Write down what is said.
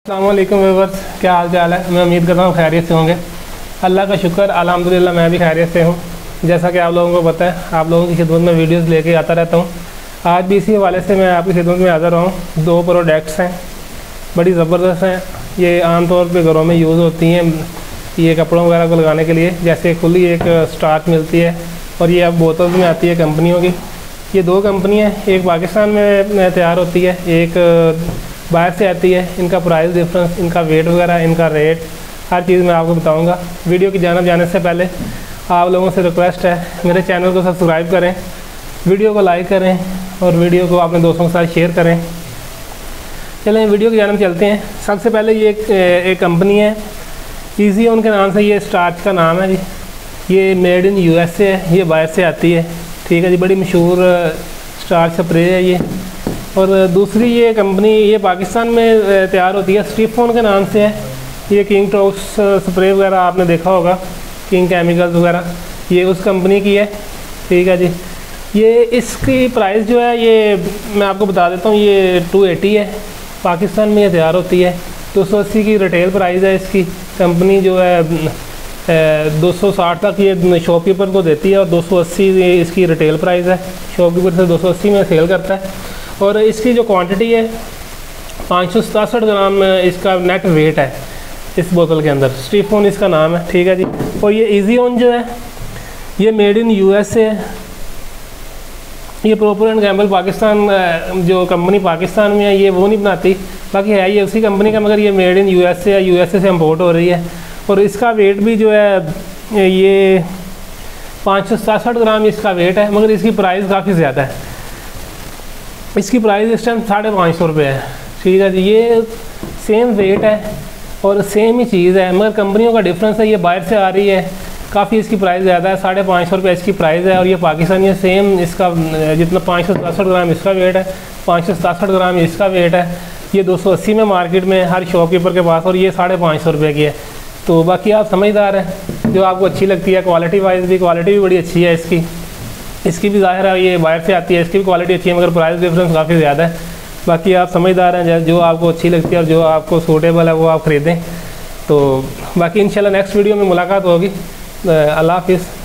अस्सलाम वालेकुम व्यूअर्स, क्या हाल चाल है। मैं उम्मीद करता हूँ खैरियत से होंगे। अल्लाह का शुक्र, अल्हम्दुलिल्लाह मैं भी खैरियत से हूँ। जैसा कि आप लोगों को पता है, आप लोगों की खिदमत में वीडियोस लेके आता रहता हूँ। आज भी इसी हवाले से मैं आपकी खिदमत में हाज़िर हूँ। दो प्रोडक्ट्स हैं, बड़ी ज़बरदस्त हैं। ये आमतौर पर घरों में यूज़ होती हैं, ये कपड़ों वगैरह को लगाने के लिए। जैसे खुली एक स्टार्च मिलती है और ये अब बोतल में आती है कंपनियों की। ये दो कंपनियाँ, एक पाकिस्तान में तैयार होती है, एक बाहर से आती है। इनका प्राइस डिफरेंस, इनका वेट वगैरह, इनका रेट, हर चीज़ मैं आपको बताऊंगा। वीडियो की जानब जाने से पहले आप लोगों से रिक्वेस्ट है, मेरे चैनल को सब्सक्राइब करें, वीडियो को लाइक करें और वीडियो को अपने दोस्तों के साथ शेयर करें। चलें वीडियो की जानब चलते हैं। सबसे पहले ये एक कंपनी है, ईजी ऑन के नाम से, ये स्टार्च का नाम है जी। ये मेड इन USA है, ये बाहर से आती है, ठीक है जी। बड़ी मशहूर स्टार्च स्प्रे है ये। और दूसरी ये कंपनी, ये पाकिस्तान में तैयार होती है, स्टिफोन के नाम से है। ये किंग टॉक्स स्प्रे वगैरह आपने देखा होगा, किंग केमिकल्स वगैरह, ये उस कंपनी की है, ठीक है जी। ये इसकी प्राइस जो है, ये मैं आपको बता देता हूँ, ये 280 है। पाकिस्तान में ये तैयार होती है। 280 की रिटेल प्राइस है इसकी। कंपनी जो है 260 तक ये शॉपकीपर को देती है और 280 इसकी रिटेल प्राइस है। शॉपकीपर से 280 में सेल करता है। और इसकी जो क्वांटिटी है 567 ग्राम इसका नेट वेट है इस बोतल के अंदर। स्टिफोन इसका नाम है, ठीक है जी। और ये ईजी ऑन जो है, ये मेड इन USA है। ये प्रॉपर एंड गैम्बल पाकिस्तान, जो कंपनी पाकिस्तान में है, ये वो नहीं बनाती, बाकी है ये उसी कंपनी का, मगर ये मेड इन USA है, USA से इम्पोर्ट हो रही है। और इसका वेट भी जो है, ये 567 ग्राम इसका वेट है, मगर इसकी प्राइस काफ़ी ज़्यादा है। इसकी प्राइस इस टाइम 550 रुपये है, ठीक है जी। ये सेम वेट है और सेम ही चीज़ है, मगर कंपनियों का डिफरेंस है। ये बाहर से आ रही है, काफ़ी इसकी प्राइस ज़्यादा है, 550 रुपये इसकी प्राइस है। और ये पाकिस्तानी है, सेम इसका जितना 567 ग्राम इसका वेट है, 567 ग्राम इसका वेट है। ये 280 में मार्केट में हर शॉपकीपर के पास, और ये 550 रुपये की है। तो बाकी आप समझदार हैं, जो आपको अच्छी लगती है। क्वालिटी वाइज भी, क्वालिटी भी बड़ी अच्छी है इसकी भी ज़ाहिर है, ये बाहर से आती है, इसकी भी क्वालिटी अच्छी है, मगर प्राइस डिफरेंस काफ़ी ज़्यादा है। बाकी आप समझदार हैं, जो आपको अच्छी लगती है और जो आपको सूटेबल है वो आप ख़रीदें। तो बाकी इंशाल्लाह नेक्स्ट वीडियो में मुलाकात होगी। अल्लाह हाफिज़।